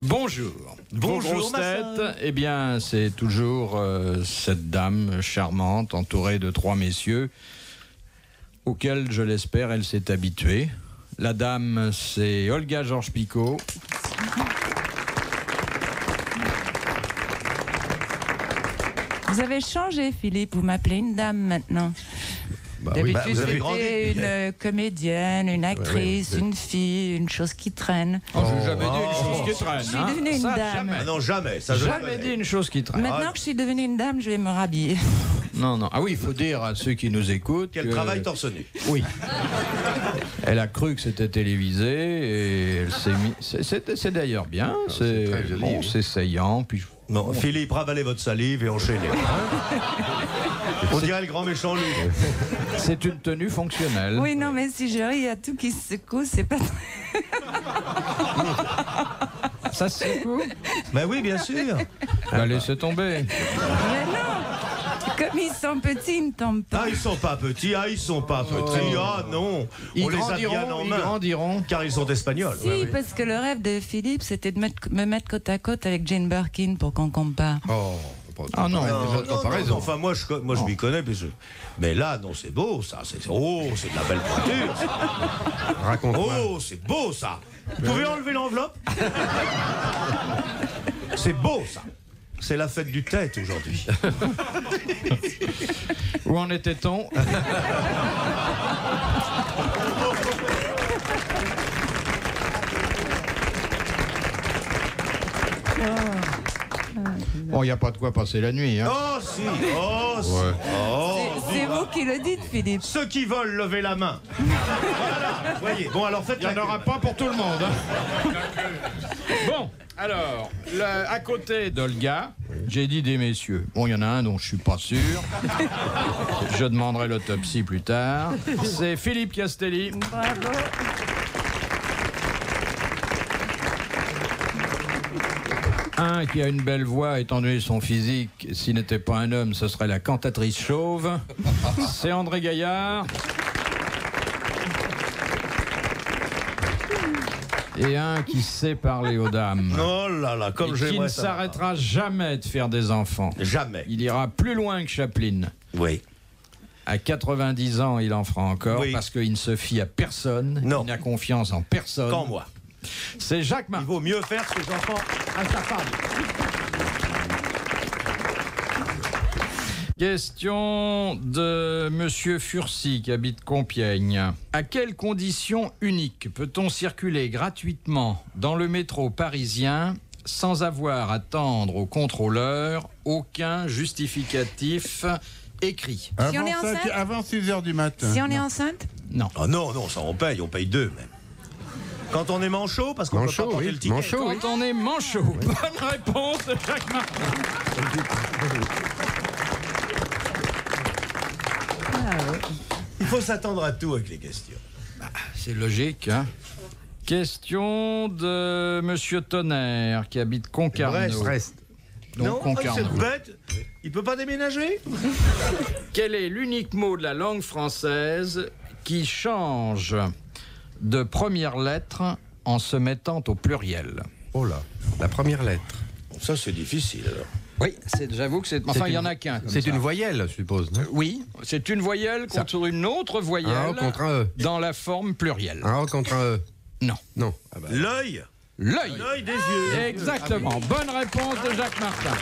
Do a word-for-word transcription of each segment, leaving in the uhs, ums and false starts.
Bonjour. Bonjour, Grosse tête. Eh bien, c'est toujours euh, cette dame charmante, entourée de trois messieurs, auxquels, je l'espère, elle s'est habituée. La dame, c'est Olga Georges-Picot. Vous avez changé, Philippe. Vous m'appelez une dame maintenant. Bah oui, D'habitude, bah, c'était une euh, comédienne, une actrice, ouais, ouais. une fille, une chose qui traîne. Oh, je n'ai jamais dit une chose qui traîne. Je suis hein. devenue une ça, dame. Jamais. Ah non, jamais. Ça, jamais jamais dit une chose qui traîne. Maintenant Ah. que je suis devenue une dame, je vais me rhabiller. Non, non. Ah oui, il faut dire à ceux qui nous écoutent Qu'elle que... travaille torse nu. Oui. Elle a cru que c'était télévisé et elle s'est mis... C'est, c'est, c'est d'ailleurs bien. Ah, c'est c'est très joli, bon, oui. c'est saillant. Puis... Non, Bon. Philippe, ravalez votre salive et enchaînez. Hein. On dirait le grand méchant loup. C'est une tenue fonctionnelle. Oui, non, mais si je ris, il y a tout qui se secoue, c'est pas très... Ça se secoue. Ben oui, bien sûr. Bah, laissez tomber. Mais non, comme ils sont petits, ils ne tombent pas. Ah, ils sont pas petits. Ah, ils sont pas petits. Ah non. Ils On les a grandiront, bien en ils main. grandiront. Car ils sont espagnols. Si, parce que le rêve de Philippe, c'était de mettre- me mettre côte à côte avec Jane Birkin pour qu'on compare. Oh, pas- Ah non. pas- Non, déjà de non, comparaison. non, enfin, moi, je, co- moi, je m'y connais. Puis je... Mais là, non, c'est beau, ça. C'est... Oh, c'est de la belle pointure. ça. Raconte-moi. Oh, c'est beau, ça. Vous pouvez enlever l'enveloppe? C'est beau, ça. C'est la fête du tête aujourd'hui. Où en était-on? Bon, il n'y a pas de quoi passer la nuit. Hein. Oh, si. Oh, si. Ouais. Oh, C'est- C'est vous qui le dites, Philippe. ceux qui veulent, levez la main. Voilà. Voyez. Bon, alors faites Il n'y en la aura pas pour tout le monde. hein. Bon, alors, le- à côté d'Olga, j'ai dit des messieurs. Bon, il y en a un dont je suis pas sûr. Je demanderai l'autopsie plus tard. C'est Philippe Castelli. Bravo. Un qui a une belle voix, étant donné son physique, s'il n'était pas un homme, ce serait la cantatrice chauve. C'est André Gaillard. Et un qui sait parler aux dames. Oh là là, comme Et j'aimerais qui ne ça. s'arrêtera jamais de faire des enfants. Jamais. Il ira plus loin que Chaplin. Oui. À quatre-vingt-dix ans, il en fera encore Oui. parce qu'il ne se fie à personne. Non. Il n'a confiance en personne. Quand moi. C'est Jacques Il Martin. vaut mieux faire ses enfants à sa femme. Question de Monsieur Furcy qui habite Compiègne. À quelles conditions uniques peut-on circuler gratuitement dans le métro parisien sans avoir à tendre au contrôleur aucun justificatif écrit? Si on est Avant, enceinte cinq- avant six heures du matin. Si on est enceinte, Non. Oh non, non, ça on paye, on paye deux même. Quand on est manchot, parce qu'on peut Manchot, pas porter oui, le ticket. manchot. Quand on est manchot. Bonne réponse de Jacques Martin. Il faut s'attendre à tout avec les questions. C'est logique, hein? Question de Monsieur Tonnerre qui habite Concarneau. Reste. Donc non, Concarneau. cette bête, il peut pas déménager? Quel est l'unique mot de la langue française qui change de première lettre en se mettant au pluriel? Oh là, la première lettre. Bon, ça c'est difficile alors. Oui, c'est, j'avoue que c'est... Enfin, il y en a qu'un. comme C'est ça. une voyelle, je suppose, non? Oui, c'est une voyelle Ça. contre une autre voyelle Un O contre un E. dans la forme plurielle. Un O contre un E. Non. Non. Ah bah, L'œil, L'œil. l'œil des yeux. Exactement. Bonne réponse de Jacques Martin.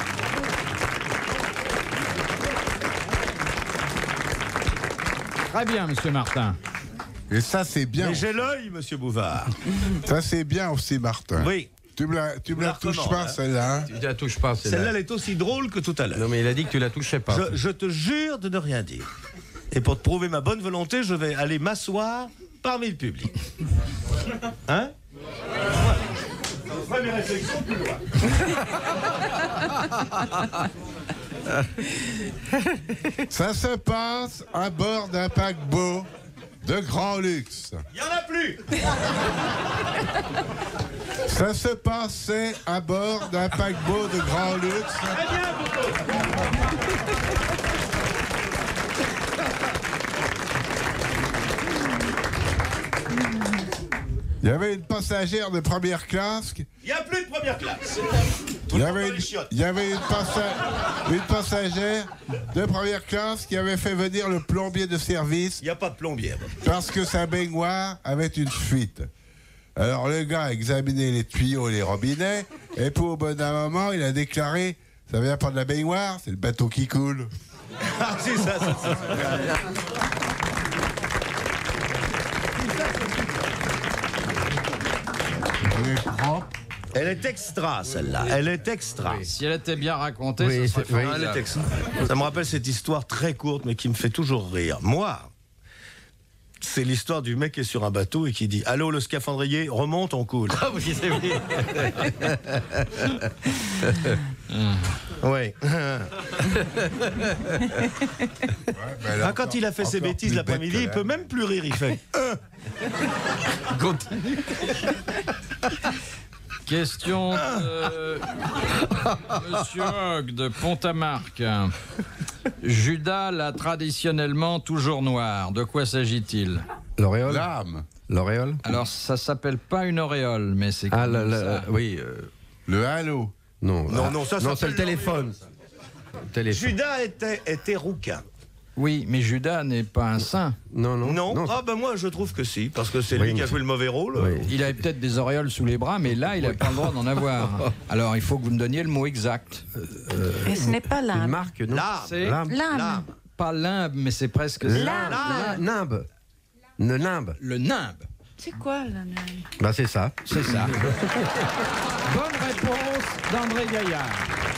Très bien, Monsieur Martin. Et ça, c'est bien. Mais j'ai l'œil, Monsieur Bouvard. Ça, c'est bien aussi, Martin. Oui. Tu me la, tu me Je la la touches recommande, pas, hein. celle-là. Hein. tu la touches pas, Celle-là, celle-là. elle est aussi drôle que tout à l'heure. Non, mais il a dit que tu la touchais pas. Je, je te jure de ne rien dire. Et pour te prouver ma bonne volonté, je vais aller m'asseoir parmi le public. Hein? Je ferai mes réflexions plus loin. Ça se passe à bord d'un paquebot de grand luxe. Il n'y en a plus! Ça se passait à bord d'un paquebot de grand luxe. Très bien, Bobo. Il y avait une passagère de première classe. qui- Il n'y a plus de première classe. Il y avait une, il y avait une, passa- une passagère de première classe qui avait fait venir le plombier de service Il n'y a pas de plombier. parce que sa baignoire avait une fuite. Alors le gars a examiné les tuyaux et les robinets, et pour au bon d'un moment, il a déclaré « Ça vient pas de la baignoire, c'est le bateau qui coule. Ah, c'est ça, c'est ça. Elle est propre. Elle est extra, celle-là. Elle est extra. Si elle était bien racontée, Oui, ce serait c'est- oui. Ah, elle est formidable. extra. Ça me rappelle cette histoire très courte, mais qui me fait toujours rire. Moi, c'est l'histoire du mec qui est sur un bateau et qui dit « Allô, le scaphandrier, remonte, on coule. » Ah oui, c'est vrai. Oui. Ben, Ah, quand il a fait ses encore bêtises plus l'après-midi, bête il que peut la- même plus rire, il fait. Continue. Question de Monsieur Hogg de Pont-à-Marc. Judas l'a traditionnellement toujours noir. De quoi s'agit-il? L'auréole. L'âme, L'auréole. Alors, ça s'appelle pas une auréole, mais c'est Ah, comme la- la- ça. oui. euh, le halo. non. Non, ah, non, ça non, s'appelle c'est le téléphone. Le téléphone. Judas était, était rouquin. Oui, mais Judas n'est pas un saint. Non, non. Non, Ah ben moi je trouve que si, parce que c'est Oui, lui qui a mais- joué le mauvais rôle. Oui. Il avait peut-être des auréoles sous les bras, mais là, il n'a pas le droit d'en avoir. Alors, il faut que vous me donniez le mot exact. Et ce n'est pas Une l'âme. marque, non. L'âme. C'est L'âme. L'âme. pas limbe, mais c'est presque ça. L'âme. La- Nimbe. Le nimbe. Le nimbe. C'est quoi l'âme? Bah, c'est ça. C'est ça. Bonne réponse d'André Gaillard.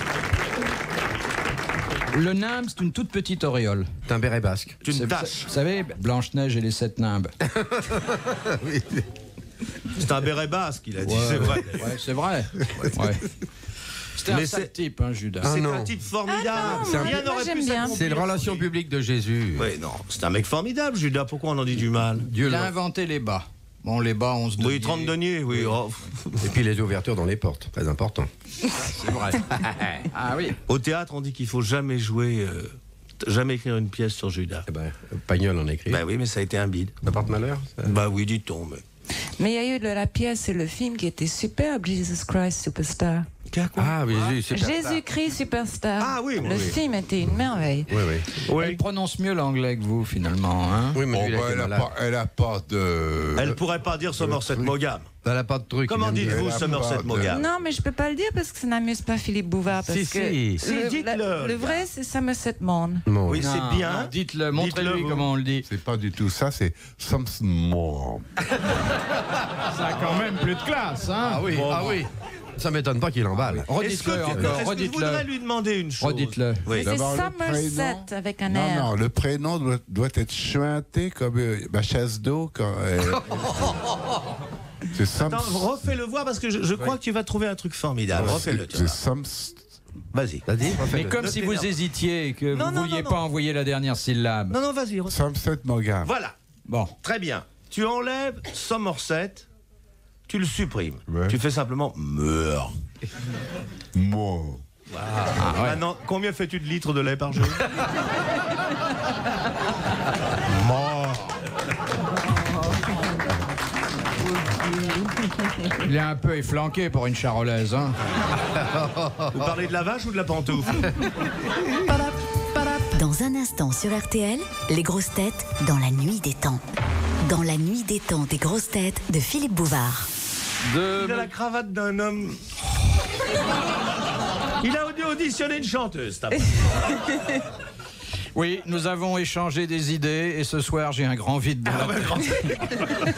Le nimbe, c'est une toute petite auréole. C'est un béret basque. C'est une C'est- tache. Vous savez, Blanche-Neige et les sept nimbes. C'est un béret basque, il a dit, Ouais, c'est vrai. Ouais, c'est vrai. Ouais. C'était un Mais sale c'est- type, hein, Judas. Ah, C'est non. un type formidable. Ah non, moi, Rien moi, n'aurait j'aime pu bien. s'accomplir. C'est une relation publique de Jésus. Oui, non, c'est un mec formidable, Judas. Pourquoi on en dit du mal? Dieu Il a l'a- inventé les bas. Bon, les bas, on se Oui, trente deniers, oui. Oh. Et puis les ouvertures dans les portes, très important. C'est vrai. Ah oui. Au théâtre, on dit qu'il faut jamais jouer, euh, jamais écrire une pièce sur Judas. Eh ben, Pagnol en a écrit. Bah oui, mais ça a été un bide. Ça porte malheur ça Bah oui, dit-on. Mais... Mais il y a eu de la pièce et le film qui était superbe, Jesus Christ Superstar. Ah oui, Jésus, c'est Jésus-Christ Superstar. Ah oui, oui, Le oui. film était une merveille. Oui, oui. Oui. Elle prononce mieux l'anglais que vous, finalement. Hein. Oui, mais Oh, lui, il a bah, été elle, a malade. pas, elle a pas de. Elle pourrait pas dire Somerset Maugham. Elle a pas de truc. Comment il vient de dites-vous Elle a Somerset pas de- Maugham? Non, mais je peux pas le dire parce que ça n'amuse pas Philippe Bouvard. Parce Si, que si. Si, le, dites-le, la- le le vrai, c'est Somerset Maugham. dire. Bon, Oui, Non, c'est bien. non, dites-le, montrez-lui Dites-le, vous. comment on le dit. C'est pas du tout ça, c'est something more. Ça a quand même plus de classe, hein. Ah oui, ah oui. Ça m'étonne pas qu'il emballe. Est-ce que, Redites-le tu- encore, est-ce que je redites-le. voudrais lui demander une chose? Redites-le. Oui. C'est D'abord, le Somerset prénom. avec un Non, R. non, le prénom doit, doit être chuinté comme euh, ma chasse d'eau quand. euh, c'est Soms. Attends, refais-le voir parce que je, je crois que tu vas trouver un truc formidable. Refais-le. tu C'est vois. Soms. Vas-y. T'as dit Mais refais-le. comme si vous Notez-le. hésitiez et que Non, vous non, vouliez non, pas non. envoyer la dernière syllabe. Non, non, vas-y. refais. Somerset Maugham. Voilà. Bon. Très bien. Tu enlèves Somerset, tu le supprimes. Ouais. Tu fais simplement meurs. Moi. Maintenant, combien fais-tu de litres de lait par jour? Mort. Il est un peu efflanqué pour une charolaise, hein. Vous parlez de la vache ou de la pantoufle? Dans un instant sur R T L, les grosses têtes dans la nuit des temps. Dans la nuit des temps des grosses têtes de Philippe Bouvard. De... Il a la cravate d'un homme. Il a auditionné une chanteuse. t'as pas- Oui, nous avons échangé des idées et ce soir j'ai un grand vide dans la tête.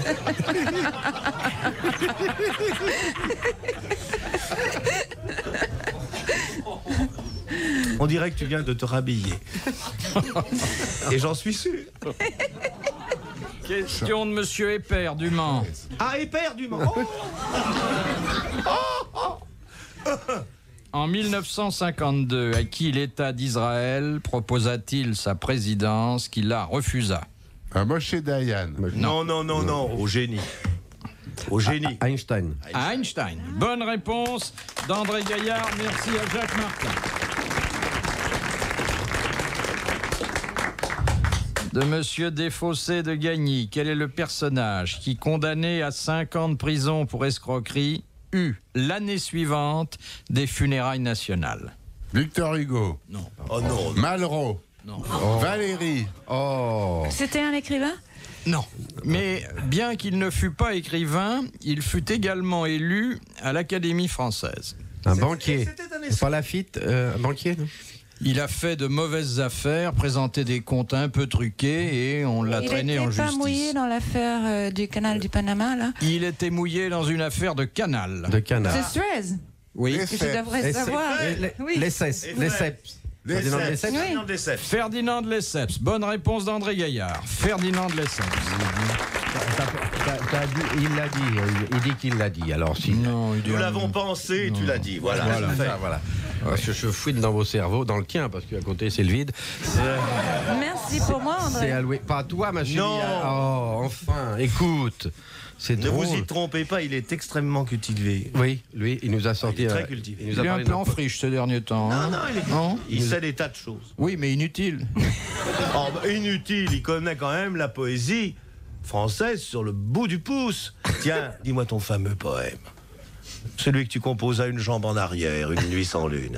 On dirait que tu viens de te rhabiller. Et j'en suis sûr. Question de Monsieur Épère du Mans. Ah, éperdument. Oh, En mille neuf cent cinquante-deux, à qui l'État d'Israël proposa-t-il sa présidence qui la refusa? Un Moshe Dayan. non, non, non, non. Au génie. Au génie. Einstein. À Einstein. Bonne réponse d'André Gaillard. Merci à Jacques Martin. De Monsieur Desfossés de Gagny. Quel est le personnage qui, condamné à cinq ans de prison pour escroquerie, eu l'année suivante des funérailles nationales? Victor Hugo. Non. Oh non. Malraux. Non. Valérie. Oh. C'était un écrivain? Non. Mais bien qu'il ne fût pas écrivain, il fut également élu à l'Académie française. Un banquier. C'était un C'est pas Lafitte, euh, un banquier, non? Il a fait de mauvaises affaires, présenté des comptes un peu truqués et on l'a Il traîné en n'était pas justice. mouillé dans l'affaire euh, du canal du Panama, là? Il était mouillé dans une affaire de canal. De canard. C'est Suez. Oui. Et Que je c'est- devrais Les- savoir. les- Oui. Les Lesseps. Et Lesseps. Les Ferdinand de Lesseps. Lesseps. Ferdinand de Lesseps. Ferdinand de Lesseps. Bonne réponse d'André Gaillard. Ferdinand de Lesseps. T'as- t'as- t'as dit- Il l'a dit. Il, il dit qu'il l'a dit. Alors si. Non, il dit Nous un- l'avons pensé, tu l'as dit. Voilà. Voilà. c'est fait. Ah, voilà. Parce que je fouine dans vos cerveaux, dans le tien, parce qu'à côté c'est le vide. Merci pour moi, C'est André. alloué. Pas à toi, ma chérie. Non. Oh, enfin, écoute. C'est Ne drôle. vous y trompez pas, il est extrêmement cultivé. Oui, lui, il nous a sorti. Il est très euh, cultivé. Il nous Il a est un parlé peu de- en friche ces derniers temps. hein. Non, non, il, est- Non il sait des tas de choses. Oui, mais inutile. Oh, bah, inutile, il connaît quand même la poésie française sur le bout du pouce. Tiens, dis-moi ton fameux poème. Celui que tu composes à une jambe en arrière, une nuit sans lune.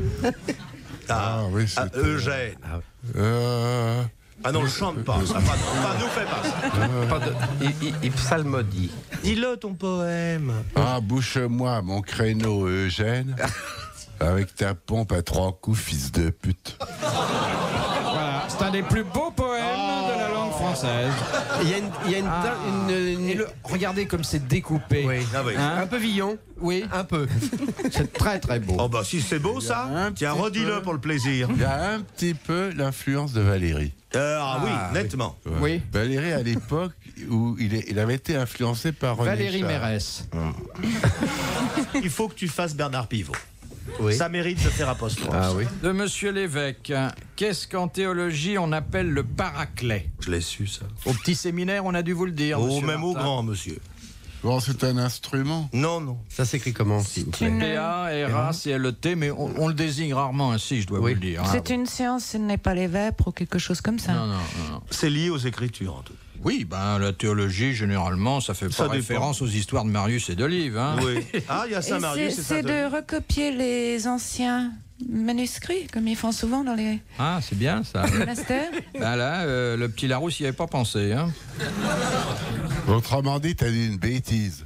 Ah, Ah oui, ah, c'était- Eugène. Euh, Ah non, le chante pas, ça. Pas, pas, nous fais pas ça. Pas de- il, il- il psalmodie. Dis-le ton poème. Ah, bouche-moi mon créneau, Eugène. Avec ta pompe à trois coups, fils de pute. Voilà, c'est un des plus beaux poèmes de la langue française. Il y a une. Il y a une, Ah. une- une- Et le- regardez comme c'est découpé. Oui. Ah oui. Hein Un peu Villon. Oui, Un peu. c'est très très beau. Oh bah si c'est beau ça, un tiens, petit redis-le peu. pour le plaisir. Il y a un petit peu l'influence de Valérie. Euh, ah, oui, Ah, nettement. Ouais. Oui. Valérie, à l'époque où il, est- il avait été influencé par René Valérie Char. Mérès. Il faut que tu fasses Bernard Pivot. Oui. Ça mérite de faire apostrophe. Ah oui. De Monsieur l'évêque, qu'est-ce qu'en théologie on appelle le paraclet? Je l'ai su ça. Au petit séminaire, on a dû vous le dire. Oh, monsieur même au Martin. grand, monsieur. Bon, c'est un instrument. Non, non. Ça s'écrit comment, s'il vous plaît? Une- P A R A C L E T, mais on, on le désigne rarement ainsi, je dois Oui. vous le dire. hein. C'est une science, ce n'est pas les vêpres ou quelque chose comme ça. Non, non, non, non. C'est lié aux écritures, en tout cas. Oui, ben la théologie, généralement, ça fait pas Ça dépend. référence aux histoires de Marius et d'Olive. Hein. Oui. Ah, il y a Et Saint-Marius, c'est c'est c'est ça. de recopier les anciens manuscrits, comme ils font souvent dans les Ah, c'est bien ça. monastères. Ben là, euh, le petit Larousse n'y avait pas pensé. Hein. Autrement dit, t'as dit une bêtise.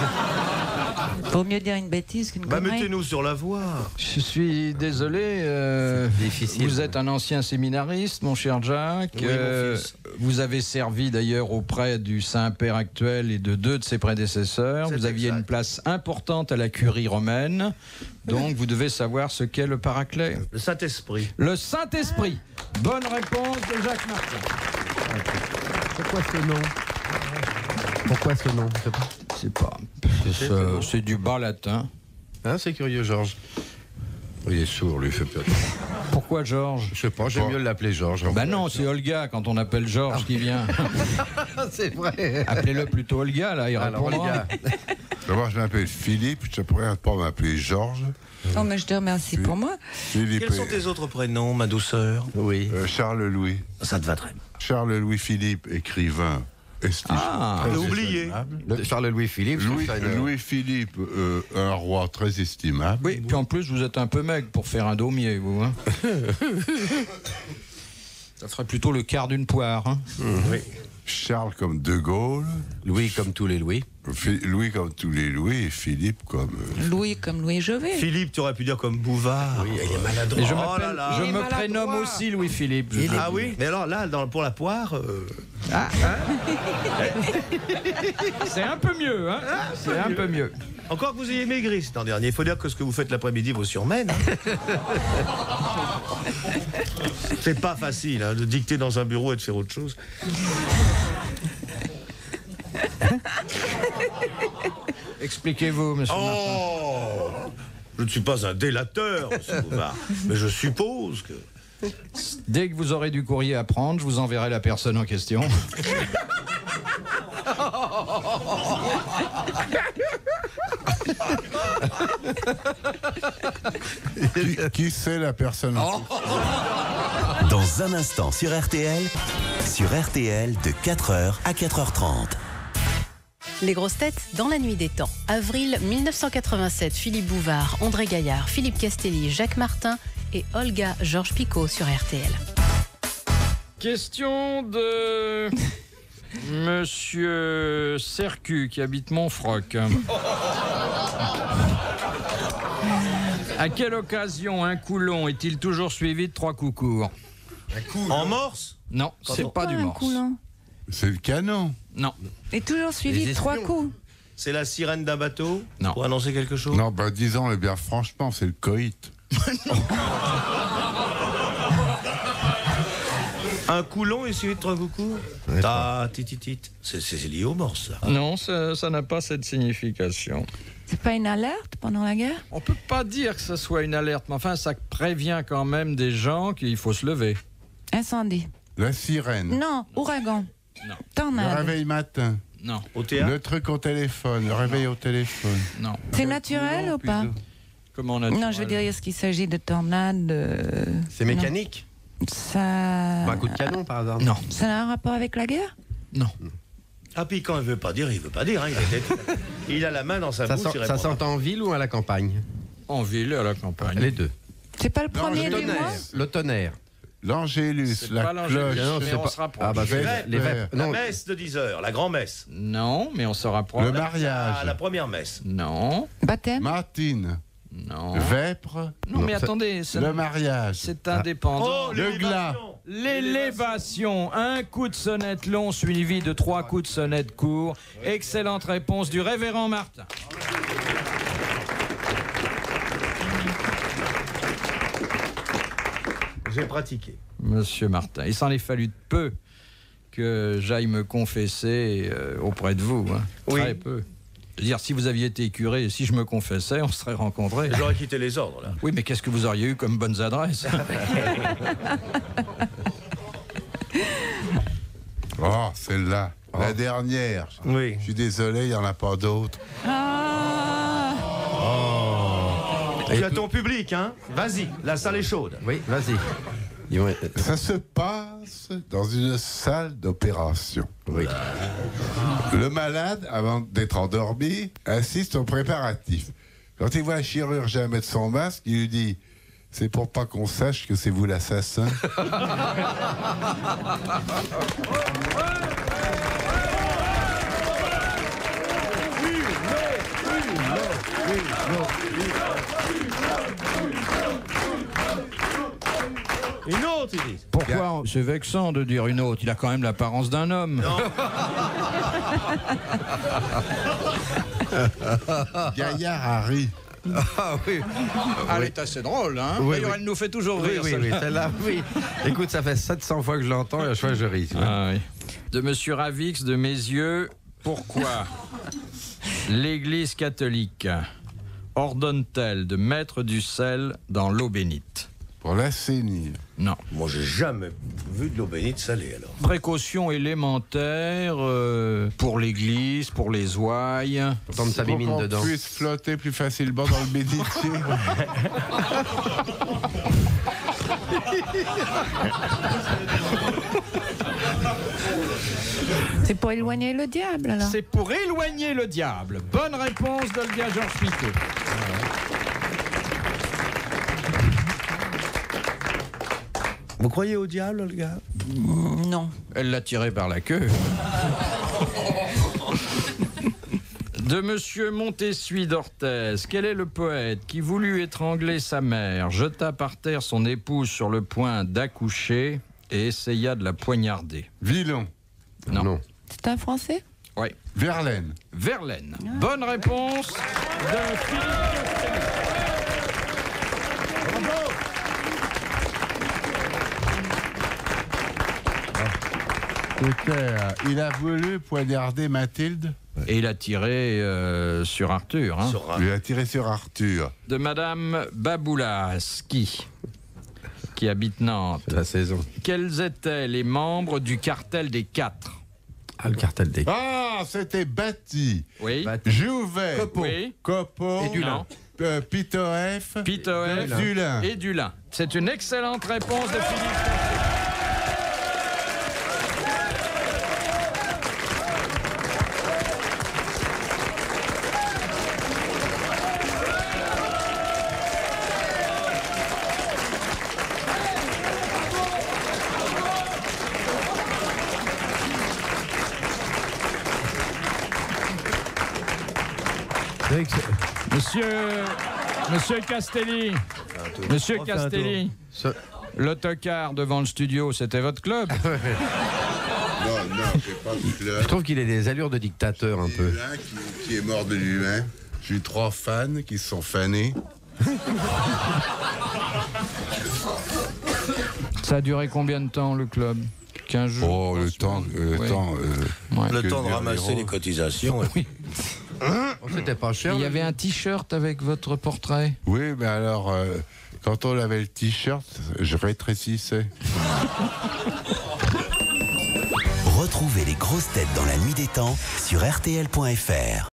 Vaut mieux dire une bêtise qu'une Bah, connerie. mettez-nous sur la voie. Je suis désolé. euh, C'est difficile. Vous êtes un ancien séminariste, mon cher Jacques. Oui, mon fils. Vous avez servi d'ailleurs auprès du Saint-Père actuel et de deux de ses prédécesseurs. C'est Vous aviez exact. une place importante à la curie romaine. Donc vous devez savoir ce qu'est le paraclet. Le Saint-Esprit. Le Saint-Esprit. Bonne réponse de Jacques Martin. Pourquoi ce nom? Pourquoi ce nom? C'est pas. C'est ça, c'est du bas latin. Hein, c'est curieux, Georges. Il est sourd, lui, il fait peur. Pourquoi Georges? Je sais pas, j'aime mieux l'appeler Georges. Ben non, c'est Olga quand on appelle Georges qui vient. c'est vrai. Appelez-le plutôt Olga, là, il Alors, les répondra. gars, D'abord, je m'appelle Philippe, je pourrais pas m'appeler Georges. Oh, mais je te remercie pour moi. Philippe Quels sont et- tes autres prénoms, ma douceur? oui. euh, Charles-Louis. Ça te va très bien. Charles-Louis Philippe, écrivain. estige- Ah, très j'ai oublié. estimable. Charles-Louis Philippe. je Louis, trouve ça une- Louis-Philippe, euh, un roi très estimable. oui, puis en plus, vous êtes un peu maigre pour faire un daumier, vous. Hein. Ça ferait plutôt le quart d'une poire. Hein. Oui. Charles comme De Gaulle. Louis comme tous les Louis. Phi- Louis comme tous les Louis et Philippe comme... euh, Louis comme Louis Jovet. Philippe, tu aurais pu dire comme Bouvard. Oui, il est maladroit. Et je, Oh m'appelle- là là. je Il est me maladroit. prénomme aussi Louis-Philippe. je- Ah oui. Mais alors là, dans- pour la poire, euh, C'est un peu mieux, hein. C'est un peu mieux. encore que vous ayez maigri cet an dernier. Il faut dire que ce que vous faites l'après-midi vous surmène. hein. C'est pas facile hein, de dicter dans un bureau et de faire autre chose. Expliquez-vous, monsieur Martin. Oh, je ne suis pas un délateur, monsieur Bouvard, mais je suppose que. Dès que vous aurez du courrier à prendre, je vous enverrai la personne en question. Qui, qui c'est la personne en question Dans un instant sur R T L, sur R T L de quatre heures à quatre heures trente. Les grosses têtes dans la nuit des temps. Avril mille neuf cent quatre-vingt-sept, Philippe Bouvard, André Gaillard, Philippe Castelli, Jacques Martin et Olga Georges Picot sur R T L. Question de Monsieur Sercu qui habite Montfroc. À quelle occasion un coulon est-il toujours suivi de trois coups courts? En morse? Non, c'est pas du un morse. coulon C'est le canon. Non, est toujours suivi de trois coups. C'est la sirène d'un bateau? Non. Pour annoncer quelque chose? Non, bah disons-le bien franchement, c'est le coït. Un coulon est suivi de trois coups courts? Ta tititit. C'est c'est lié aux morses, ça. non, ça ça n'a pas cette signification. C'est pas une alerte pendant la guerre? On peut pas dire que ce soit une alerte, mais enfin, ça prévient quand même des gens qu'il faut se lever. Incendie. La sirène. Non, ouragan. Non. Le Tornade. réveil matin. Non, Au théâtre? Le truc au téléphone. Le réveil au téléphone. non. C'est naturel ou pas? Comment on a Non, je veux dire, est-ce qu'il s'agit de tornade euh, C'est mécanique. Ça... Un coup de canon, par hasard. Non, Ça a un rapport avec la guerre? non. Ah, puis quand il veut pas dire, il veut pas dire. Hein. Il, était- il a la main dans sa Ça, bouche. sent- il ça répond pas. sent en ville ou à la campagne? En ville et à la campagne. Les deux. C'est pas le premier je du connais. mois? Le tonnerre. L'angélus, C'est la pas l'angélus, cloche. Non, mais c'est on pas- se rapproche. Ah bah c'est Vêpres. les vêpres. La Non, messe de dix heures, la grand-messe. Non, mais on se rapproche. Le mariage. Ah, la première messe. Non, Baptême? Martine. non. Vêpres. Non, mais Non, ça- attendez, c'est Le mariage. c'est indépendant. Oh, Le l'élévation. L'élévation, un coup de sonnette long suivi de trois coups de sonnette courts. Excellente réponse du révérend Martin. J'ai pratiqué. Monsieur Martin, il s'en est fallu de peu que j'aille me confesser euh, auprès de vous. Hein. Oui. Très peu. Je veux dire, si vous aviez été curé, si je me confessais, on se serait rencontrés. J'aurais quitté les ordres, là. Oui, mais qu'est-ce que vous auriez eu comme bonnes adresses? Oh, celle-là. La dernière. Oui. Je suis désolé, il n'y en a pas d'autres. Ah, Tu as ton public, hein? Vas-y, la salle est chaude. oui, vas-y. Ils vont- Ça se passe dans une salle d'opération. Oui. Le malade, avant d'être endormi, assiste aux préparatifs. Quand il voit un chirurgien mettre son masque, il lui dit « C'est pour pas qu'on sache que c'est vous l'assassin. » Une autre, ils disent. Pourquoi? C'est vexant de dire une autre. Il a quand même l'apparence d'un homme. Gaillard a ri. Ah oui. Elle est assez drôle, hein? Oui, D'ailleurs, oui. elle nous fait toujours Oui, rire. oui, oui, celle-là. celle-là, oui. Écoute, ça fait sept cents fois que je l'entends et à chaque fois je ris. tu vois. Ah, oui. De Monsieur Ravix de Mézieux, pourquoi l'Église catholique ordonne-t-elle de mettre du sel dans l'eau bénite? Pour l'assainir. Non. Moi, j'ai jamais vu de l'eau bénite salée, alors. Précaution élémentaire euh, pour l'Église, pour les ouailles. Pour tendre sa Pour bimine qu'on dedans. puisse flotter plus facilement dans le bénitier. c'est pour éloigner le diable, alors. C'est pour éloigner le diable. Bonne réponse d'Olga Georges Picot. Vous croyez au diable, le gars? Non. Elle l'a tiré par la queue. De Monsieur Montessuie d'Orthez, quel est le poète qui voulut étrangler sa mère, jeta par terre son épouse sur le point d'accoucher et essaya de la poignarder? Villon. Non. Non. C'est un Français? Oui. Verlaine. Verlaine. Bonne réponse de Philippe. C'était, euh, il a voulu poignarder Mathilde. Et il a tiré euh, sur Arthur. Hein. Sur un- Il a tiré sur Arthur. De Madame Baboulaski, qui habite Nantes. C'est la saison. Quels étaient les membres du cartel des quatre? Ah, le cartel des... Ah, c'était Bati, Oui. Bah, Jouvet, Copeau. Oui. Copeau, Et Dulin. euh, Pitoef, Pitoef Dulin. et Dulin. C'est une excellente réponse de Philippe. croyez que c'est- Monsieur, Monsieur Castelli, Monsieur Refais un Castelli, Ce- l'autocar devant le studio, c'était votre club? Non, non, c'est pas le club. Je trouve qu'il a des allures de dictateur un peu. L'un qui, qui est mort de lui-même. J'ai eu trois fans qui se sont fanés. Ça a duré combien de temps, le club? quinze jours? Oh, le temps, le Oui. temps. euh, Ouais. Le que temps de dire, ramasser héros. les cotisations. Oh, c'était pas cher. Il y avait un t-shirt avec votre portrait? Oui, mais alors, euh, quand on avait le t-shirt, je rétrécissais. Retrouvez les grosses têtes dans la nuit des temps sur R T L point F R.